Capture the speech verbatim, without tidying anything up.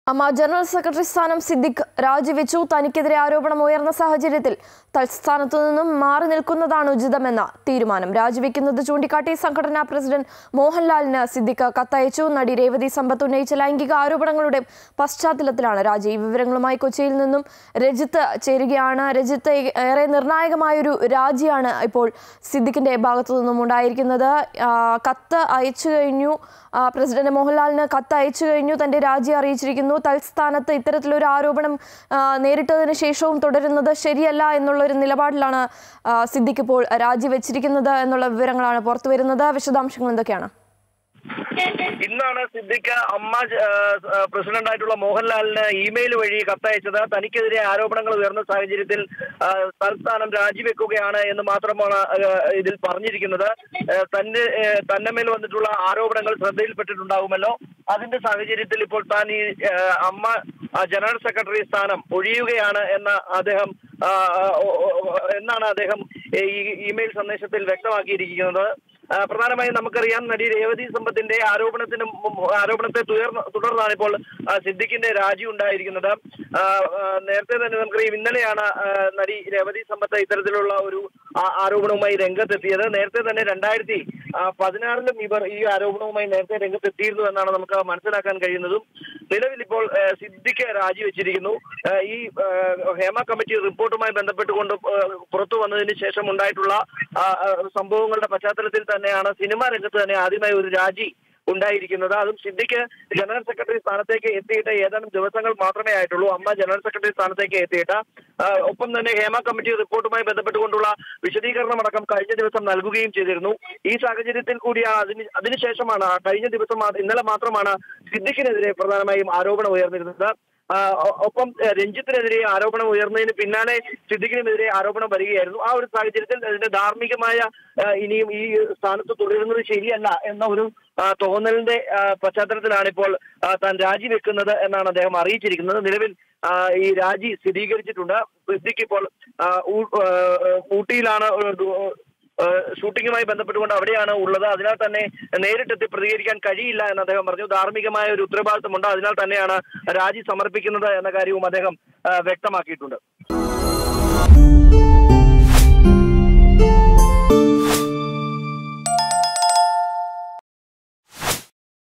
അമ്മ general secretary സ്ഥാനം സിദ്ദിഖ് രാജിവെച്ചു. തനിക്കെതിരെ ആരോപണം ഉയർന്ന സാഹചര്യത്തിൽ തൽസ്ഥാനത്തു നിന്നും മാറി നിൽക്കുന്നതാണ് ഉചിതമെന്ന തീരുമാനം. രാജിവെക്കുന്നത് ചൂണ്ടിക്കാട്ടി സംഘടനാ പ്രസിഡന്റ് മോഹൻലാലിന് സിദ്ദിഖ് കത്തയച്ചു. നടി രേവതി സമ്പത്ത് ഉന്നയിച്ച ലൈംഗിക ആരോപണങ്ങളുടെ പശ്ചാത്തലത്തിലാണ് രാജി. വിവരങ്ങളുമായി കൊച്ചിയിൽ നിന്നും രജിത്ത് ചേരുകയാണ്. രജിത്ത്, ഏറെ നിർണായകമായൊരു രാജിയാണ് ഇപ്പോൾ സിദ്ദിഖിന്റെ ഭാഗത്തു നിന്നും ഉണ്ടായിരിക്കുന്നത്. കത്ത് അയച്ചു കഴിഞ്ഞു, പ്രസിഡന്റ് മോഹൻലാലിന് കത്ത് അയച്ചു കഴിഞ്ഞു, തന്റെ രാജി അറിയിച്ചിരിക്കുന്നു. തൽസ്ഥാനത്ത് ഇത്തരത്തിലൊരു ആരോപണം നേരിട്ടതിന് ശേഷവും തുടരുന്നത് ശരിയല്ല എന്നുള്ള ഒരു നിലപാടിലാണ് സിദ്ദിഖ് ഇപ്പോൾ രാജിവെച്ചിരിക്കുന്നത് എന്നുള്ള വിവരങ്ങളാണ് പുറത്തുവരുന്നത്. വിശദാംശങ്ങൾ എന്തൊക്കെയാണ്? ഇന്നാണ് സിദ്ദിഖ് അമ്മ പ്രസിഡന്റ് ആയിട്ടുള്ള മോഹൻലാലിന് ഇമെയിൽ വഴി കത്തയച്ചത്. തനിക്കെതിരെ ആരോപണങ്ങൾ ഉയർന്ന സാഹചര്യത്തിൽ തൽസ്ഥാനം രാജിവെക്കുകയാണ് എന്ന് മാത്രമാണ് ഇതിൽ പറഞ്ഞിരിക്കുന്നത്. തന്നെ തന്നെ മേൽ വന്നിട്ടുള്ള ആരോപണങ്ങൾ ശ്രദ്ധയിൽപ്പെട്ടിട്ടുണ്ടാകുമല്ലോ. അതിന്റെ സാഹചര്യത്തിൽ ഇപ്പോൾ താൻ ഈ അമ്മ ജനറൽ സെക്രട്ടറി സ്ഥാനം ഒഴിയുകയാണ് എന്ന അദ്ദേഹം എന്നാണ് അദ്ദേഹം ഈ ഇമെയിൽ സന്ദേശത്തിൽ വ്യക്തമാക്കിയിരിക്കുന്നത്. പ്രധാനമായും നമുക്കറിയാം, നടി രേവതി സമ്പത്തിന്റെ ആരോപണത്തിന് ആരോപണത്തെ തുടർന്ന് തുടർന്നാണ് ഇപ്പോൾ സിദ്ദിഖിന്റെ രാജി ഉണ്ടായിരിക്കുന്നത്. നേരത്തെ തന്നെ നമുക്കറിയാം, ഇന്നലെയാണ് നടി രേവതി സമ്പത്ത് ഇത്തരത്തിലുള്ള ഒരു ആരോപണവുമായി രംഗത്തെത്തിയത്. നേരത്തെ തന്നെ രണ്ടായിരത്തി പതിനാറിലും ഇവർ ഈ ആരോപണവുമായി നേരത്തെ രംഗത്തെത്തിയിരുന്നു എന്നാണ് നമുക്ക് മനസ്സിലാക്കാൻ കഴിയുന്നതും. നിലവിൽ ഇപ്പോൾ സിദ്ദിഖ് രാജിവെച്ചിരിക്കുന്നു. ഈ ഹേമ കമ്മിറ്റി റിപ്പോർട്ടുമായി ബന്ധപ്പെട്ടുകൊണ്ട് പുറത്തു വന്നതിന് ശേഷം ഉണ്ടായിട്ടുള്ള സംഭവങ്ങളുടെ പശ്ചാത്തലത്തിൽ തന്നെയാണ് സിനിമാ രംഗത്ത് തന്നെ ആദ്യമായി ഒരു രാജി ഉണ്ടായിരിക്കുന്നത്. അതും സിദ്ദിഖ് ജനറൽ സെക്രട്ടറി സ്ഥാനത്തേക്ക് എത്തിയിട്ട് ഏതാനും ദിവസങ്ങൾ മാത്രമേ ആയിട്ടുള്ളൂ. അമ്മ ജനറൽ സെക്രട്ടറി സ്ഥാനത്തേക്ക് എത്തിയിട്ട് ഒപ്പം തന്നെ ഹേമ കമ്മിറ്റി റിപ്പോർട്ടുമായി ബന്ധപ്പെട്ടുകൊണ്ടുള്ള വിശദീകരണം അടക്കം കഴിഞ്ഞ ദിവസം നൽകുകയും ചെയ്തിരുന്നു. ഈ സാഹചര്യത്തിൽ കൂടി അതിന് അതിനുശേഷമാണ് കഴിഞ്ഞ ദിവസം ഇന്നലെ മാത്രമാണ് സിദ്ദിഖിനെതിരെ പ്രധാനമായും ആരോപണം ഉയർന്നിരുന്നത്. ഒപ്പം രഞ്ജിത്തിനെതിരെ ആരോപണം ഉയർന്നതിന് പിന്നാലെ സിദ്ദിഖിനെതിരെ ആരോപണം വരികയായിരുന്നു. ആ ഒരു സാഹചര്യത്തിൽ അതിന്റെ ധാർമ്മികമായ ഇനിയും ഈ സ്ഥാനത്ത് തുടരുന്നത് ശരിയല്ല എന്ന ഒരു തോന്നലിന്റെ പശ്ചാത്തലത്തിലാണ് ഇപ്പോൾ താൻ രാജിവെക്കുന്നത് എന്നാണ് അദ്ദേഹം അറിയിച്ചിരിക്കുന്നത്. നിലവിൽ ഈ രാജി സ്ഥിരീകരിച്ചിട്ടുണ്ട്. സിദ്ദിഖ് ഇപ്പോൾ ഊട്ടിയിലാണ് ഷൂട്ടിങ്ങുമായി ബന്ധപ്പെട്ടുകൊണ്ട് അവിടെയാണ് ഉള്ളത്. അതിനാൽ തന്നെ നേരിട്ടെത്തി പ്രതികരിക്കാൻ കഴിയില്ല എന്ന് അദ്ദേഹം പറഞ്ഞു. ധാർമ്മികമായ ഒരു ഉത്തരവാദിത്തമുണ്ട്, അതിനാൽ തന്നെയാണ് രാജി സമർപ്പിക്കുന്നത് എന്ന കാര്യവും അദ്ദേഹം വ്യക്തമാക്കിയിട്ടുണ്ട്.